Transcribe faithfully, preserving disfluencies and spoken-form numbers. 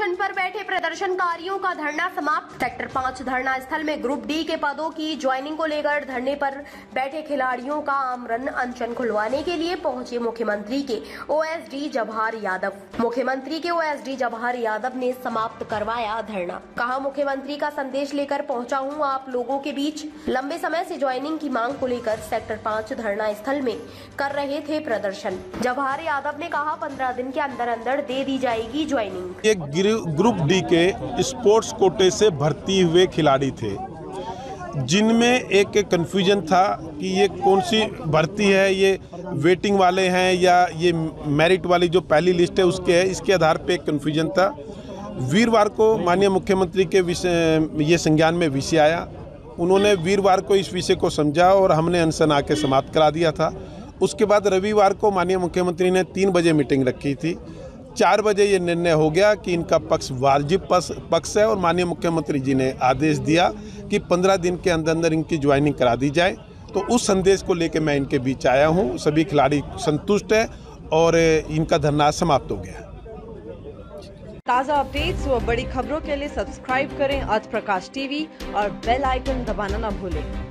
अनशन पर बैठे प्रदर्शनकारियों का धरना समाप्त। सेक्टर पाँच धरना स्थल में ग्रुप डी के पदों की ज्वाइनिंग को लेकर धरने पर बैठे खिलाड़ियों का आमरण अनशन खुलवाने के लिए पहुंचे मुख्यमंत्री के ओएसडी जवाहर यादव। मुख्यमंत्री के ओएसडी जवाहर यादव ने समाप्त करवाया धरना। कहा, मुख्यमंत्री का संदेश लेकर पहुंचा हूं आप लोगों के बीच। लंबे समय से ज्वाइनिंग की मांग को लेकर सेक्टर पाँच धरना स्थल में कर रहे थे प्रदर्शन। जवाहर यादव ने कहा, पंद्रह दिन के अंदर अंदर दे दी जाएगी ज्वाइनिंग। एक ग्रुप डी के स्पोर्ट्स कोटे से भर्ती हुए खिलाड़ी थे, जिनमें एक कन्फ्यूजन था कि ये कौन सी भर्ती है, ये वेटिंग वाले हैं या ये मेरिट वाली जो पहली लिस्ट है उसके है। इसके आधार पे एक कन्फ्यूजन था। वीरवार को माननीय मुख्यमंत्री के विषय ये संज्ञान में विषय आया। उन्होंने वीरवार को इस विषय को समझा और हमने अनशन आके समाप्त करा दिया था। उसके बाद रविवार को माननीय मुख्यमंत्री ने तीन बजे मीटिंग रखी थी। चार बजे ये निर्णय हो गया कि इनका पक्ष वाजिब पक्ष है और माननीय मुख्यमंत्री जी ने आदेश दिया कि पंद्रह दिन के अंदर अंदर इनकी ज्वाइनिंग करा दी जाए। तो उस संदेश को लेकर मैं इनके बीच आया हूँ। सभी खिलाड़ी संतुष्ट है और इनका धरना समाप्त हो गया। ताज़ा अपडेट्स व बड़ी खबरों के लिए सब्सक्राइब करें आज प्रकाश टीवी और बेल आइकन दबाना न भूलें।